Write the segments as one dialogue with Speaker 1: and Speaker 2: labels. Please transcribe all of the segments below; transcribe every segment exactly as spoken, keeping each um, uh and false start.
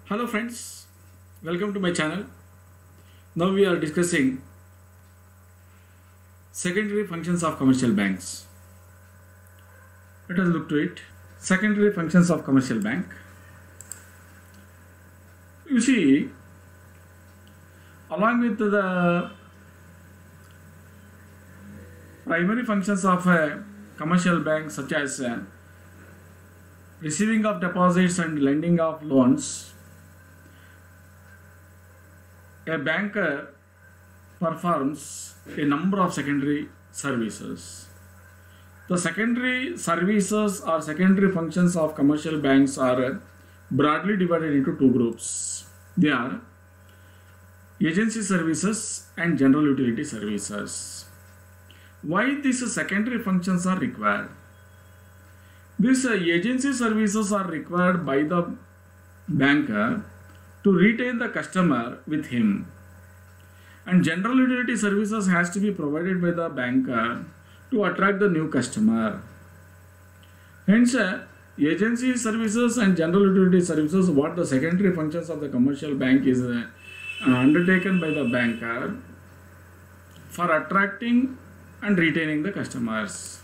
Speaker 1: Hello friends, welcome to my channel. Now we are discussing secondary functions of commercial banks. Let us look to it. Secondary functions of commercial bank. You see, along with the primary functions of a commercial bank such as uh, receiving of deposits and lending of loans, a banker performs a number of secondary services. The secondary services or secondary functions of commercial banks are broadly divided into two groups. They are agency services and general utility services. Why these secondary functions are required? These agency services are required by the banker to retain the customer with him, and general utility services has to be provided by the banker to attract the new customer. Hence, uh, agency services and general utility services, what the secondary functions of the commercial bank is uh, undertaken by the banker for attracting and retaining the customers.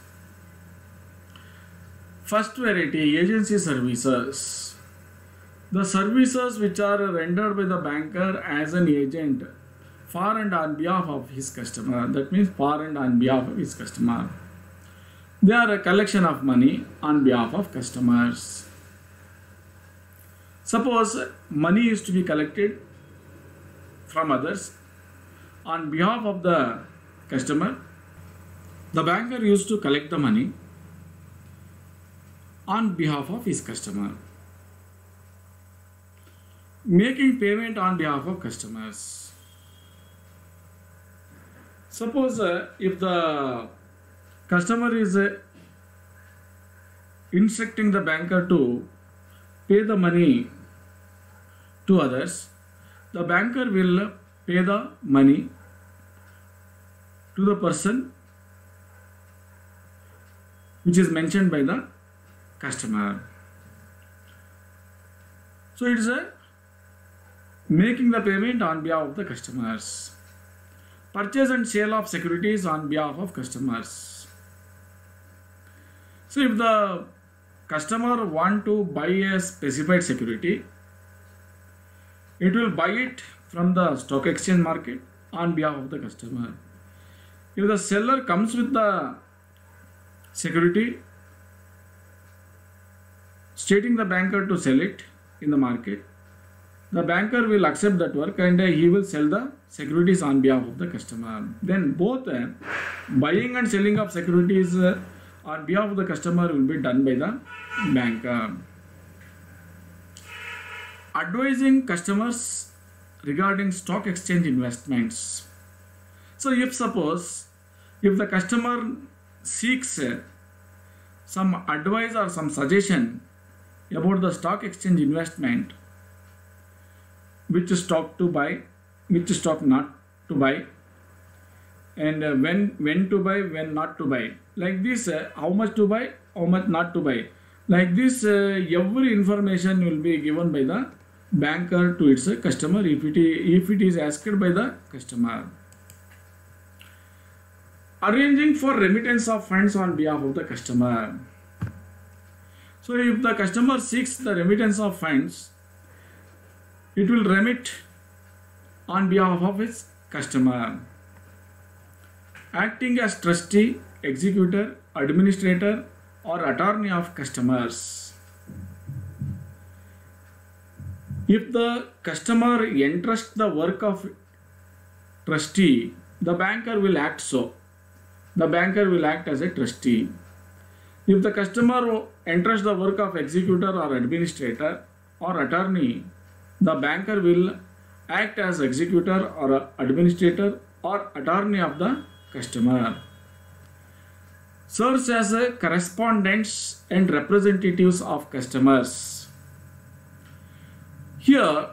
Speaker 1: First variety, agency services. The services which are rendered by the banker as an agent for and on behalf of his customer, that means for and on behalf of his customer. They are a collection of money on behalf of customers. Suppose money is to be collected from others on behalf of the customer. The banker used to collect the money on behalf of his customer, making payment on behalf of customers. Suppose uh, if the customer is uh, instructing the banker to pay the money to others, the banker will pay the money to the person which is mentioned by the customer. So it is a making the payment on behalf of the customers. Purchase and sale of securities on behalf of customers. So if the customer want to buy a specified security, it will buy it from the stock exchange market on behalf of the customer. If the seller comes with the security stating the banker to sell it in the market, the banker will accept that work and uh, he will sell the securities on behalf of the customer. Then both uh, buying and selling of securities uh, on behalf of the customer will be done by the banker. Advising customers regarding stock exchange investments. So if suppose if the customer seeks uh, some advice or some suggestion about the stock exchange investment, which stock to buy, which stock not to buy, and uh, when when to buy, when not to buy, like this, uh, how much to buy, how much not to buy, like this, uh, every information will be given by the banker to its uh, customer if it is, if it is asked by the customer. Arranging for remittance of funds on behalf of the customer. So if the customer seeks the remittance of funds, it will remit on behalf of its customer. Acting as trustee, executor, administrator or attorney of customers. If the customer entrusts the work of trustee, the banker will act so. The banker will act as a trustee. If the customer entrusts the work of executor or administrator or attorney, the banker will act as executor or administrator or attorney of the customer. Serves as a correspondents and representatives of customers. Here,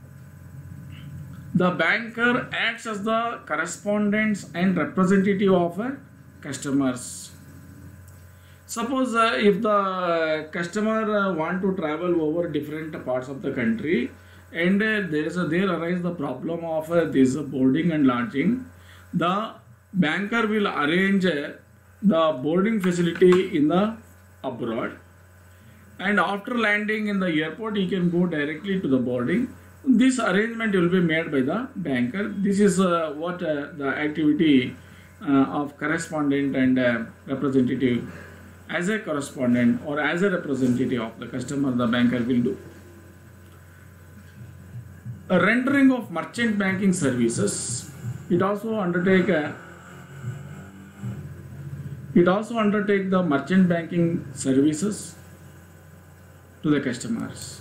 Speaker 1: the banker acts as the correspondents and representative of uh, customers. Suppose uh, if the customer uh, want to travel over different parts of the country and uh, there is a, there arise the problem of uh, this boarding and lodging. The banker will arrange uh, the boarding facility in the abroad, and after landing in the airport he can go directly to the boarding. This arrangement will be made by the banker. This is uh, what uh, the activity uh, of correspondent and uh, representative. As a correspondent or as a representative of the customer, the banker will do. A rendering of merchant banking services. It also undertake a, it also undertake the merchant banking services to the customers.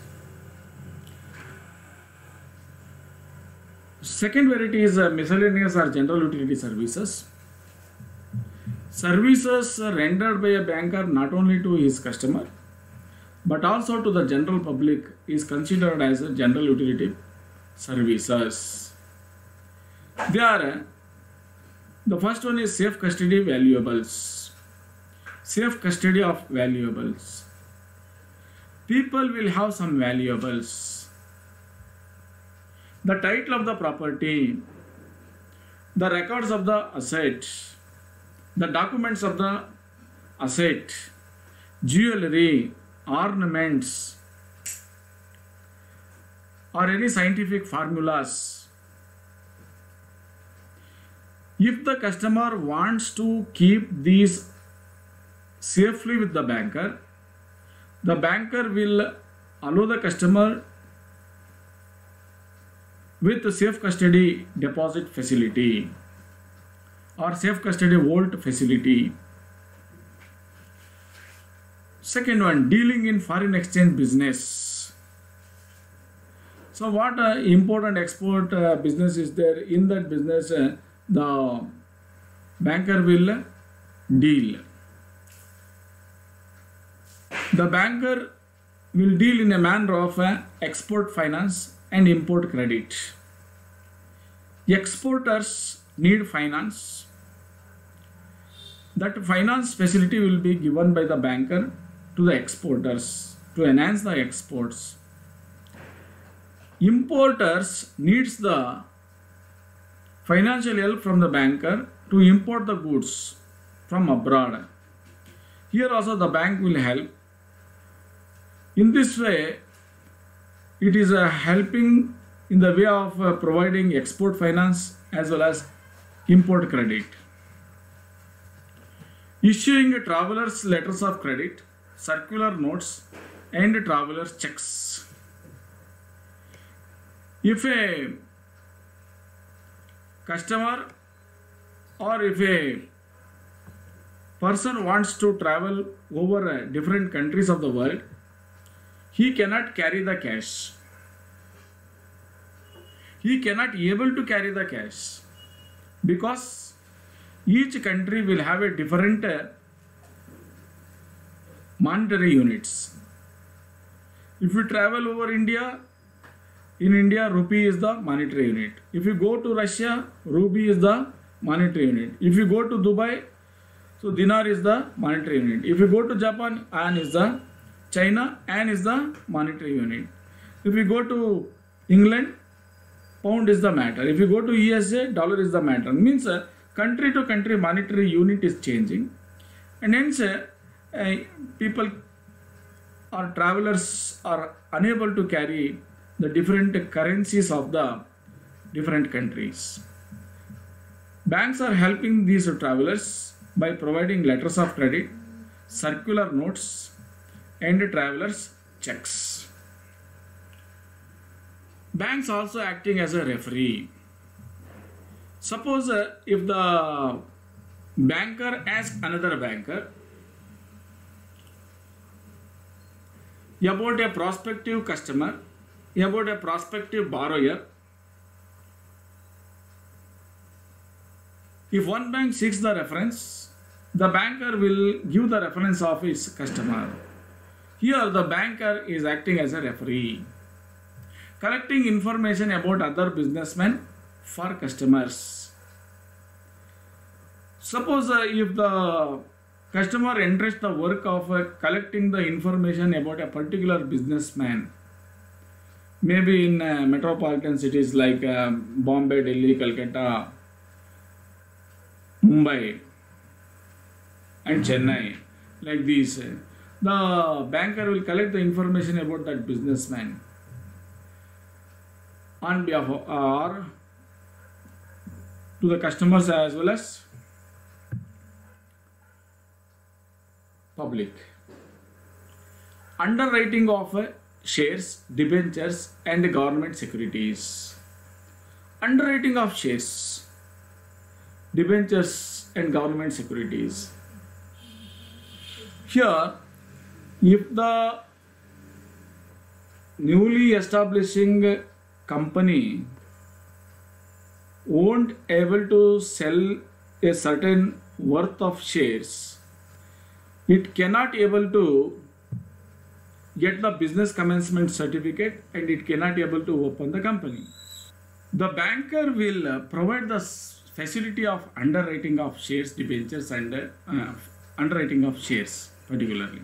Speaker 1: Second variety is uh, miscellaneous or general utility services. Services rendered by a banker not only to his customer but also to the general public is considered as a general utility services. They are, uh, the first one is safe custody valuables. Safe custody of valuables. People will have some valuables. The title of the property, the records of the asset, the documents of the asset, jewelry, ornaments, or any scientific formulas. If the customer wants to keep these safely with the banker, the banker will allow the customer with the safe custody deposit facility or safe custody vault facility. Second one, dealing in foreign exchange business. So what uh, import and export uh, business is there? In that business, uh, the banker will deal. The banker will deal in a manner of uh, export finance and import credit. Exporters need finance. That finance facility will be given by the banker to the exporters to enhance the exports. Importers needs the financial help from the banker to import the goods from abroad. Here also the bank will help. In this way, it is uh, helping in the way of uh, providing export finance as well as import credit. Issuing travelers letters of credit, circular notes and travelers checks. If a customer or if a person wants to travel over uh, different countries of the world, he cannot carry the cash. He cannot be able to carry the cash because each country will have a different uh, monetary units. If you travel over India, in India rupee is the monetary unit. If you go to Russia, rupee is the monetary unit. If you go to Dubai, so dinar is the monetary unit. If you go to Japan, yuan is the China, yuan is the monetary unit. If you go to England, pound is the matter. If you go to U S A, dollar is the matter. Means uh, country to country monetary unit is changing, and hence uh, uh, people or travelers are unable to carry the different currencies of the different countries. Banks are helping these travelers by providing letters of credit, circular notes and travelers checks. Banks also acting as a referee. Suppose uh, if the banker asks another banker about a prospective customer, about a prospective borrower, if one bank seeks the reference, the banker will give the reference of his customer. Here the banker is acting as a referee, collecting information about other businessmen for customers. Suppose uh, if the customer entrusts the work of uh, collecting the information about a particular businessman, maybe in uh, metropolitan cities like uh, Bombay, Delhi, Calcutta, Mumbai and Chennai, like these, uh, the banker will collect the information about that businessman on behalf of, or to the customers as well as public. Underwriting of uh, shares, debentures and government securities. Underwriting of shares, debentures and government securities. Here, if the newly establishing company won't able to sell a certain worth of shares, it cannot able to get the business commencement certificate and it cannot able to open the company. The banker will provide the facility of underwriting of shares, debentures and uh, underwriting of shares particularly.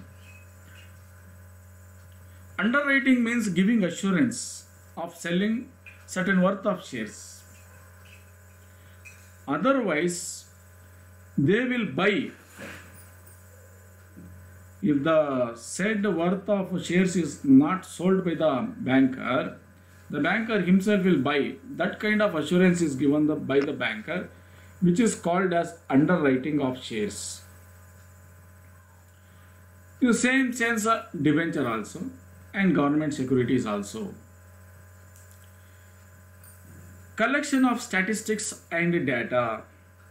Speaker 1: Underwriting means giving assurance of selling certain worth of shares. Otherwise, they will buy. If the said worth of shares is not sold by the banker, the banker himself will buy. That kind of assurance is given the, by the banker, which is called as underwriting of shares. In the same sense, uh, debenture also and government securities also. Collection of statistics and data.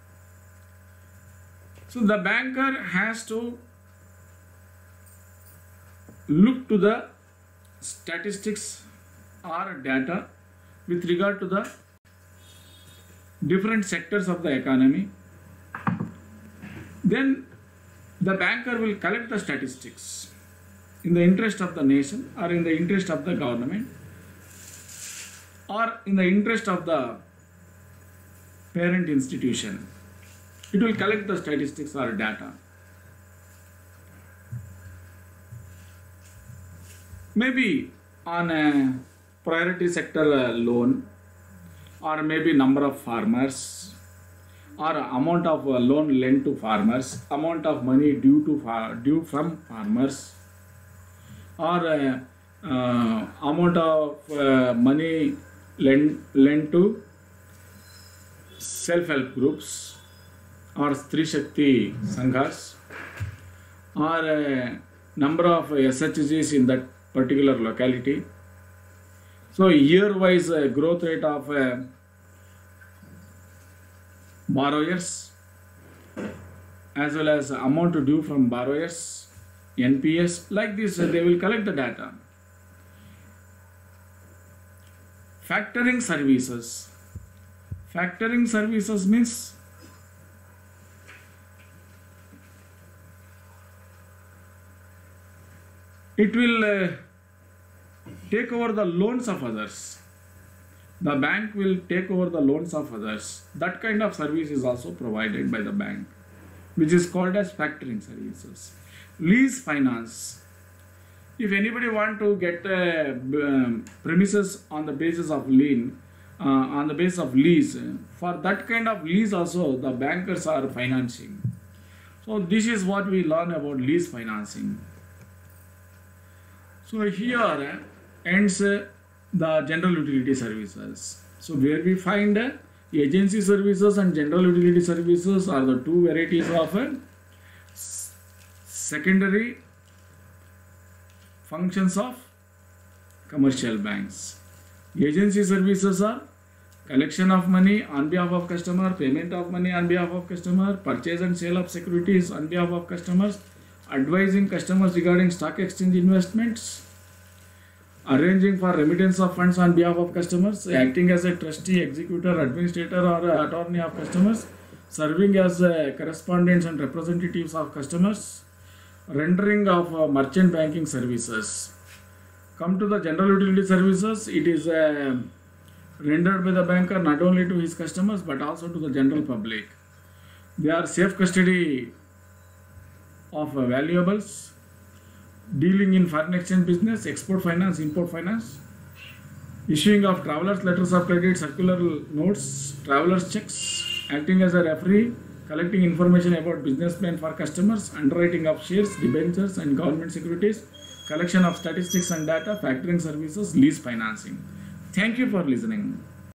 Speaker 1: So the banker has to look to the statistics or data with regard to the different sectors of the economy. Then the banker will collect the statistics in the interest of the nation or in the interest of the government or in the interest of the parent institution. It will collect the statistics or data. Maybe on a priority sector loan, or maybe number of farmers, or amount of loan lent to farmers, amount of money due to far, due from farmers, or uh, uh, amount of uh, money lent, lent to self-help groups or Stri Shakti Sanghas, or uh, number of S H Gs in that particular locality. So year-wise uh, growth rate of uh, borrowers as well as amount due from borrowers, N P S, like this uh, they will collect the data. Factoring services. Factoring services means it will uh, take over the loans of others. The bank will take over the loans of others. That kind of service is also provided by the bank, which is called as factoring services. Lease finance. If anybody want to get uh, um, premises on the basis of lien, uh, on the basis of lease, for that kind of lease also the bankers are financing. So this is what we learn about lease financing. So here ends uh, the general utility services. So where we find uh, agency services and general utility services are the two varieties of uh, secondary functions of commercial banks. Agency services are collection of money on behalf of customer, payment of money on behalf of customer, purchase and sale of securities on behalf of customers, advising customers regarding stock exchange investments, arranging for remittance of funds on behalf of customers, acting as a trustee, executor, administrator or attorney of customers, serving as correspondents and representatives of customers, rendering of uh, merchant banking services. Come to the general utility services, it is uh, rendered by the banker not only to his customers but also to the general public. They are safe custody of uh, valuables, dealing in foreign exchange business, export finance, import finance, issuing of travelers letters of credit, circular notes, travelers checks, acting as a referee, collecting information about businessmen for customers, underwriting of shares, debentures and government securities, collection of statistics and data, factoring services, lease financing. Thank you for listening.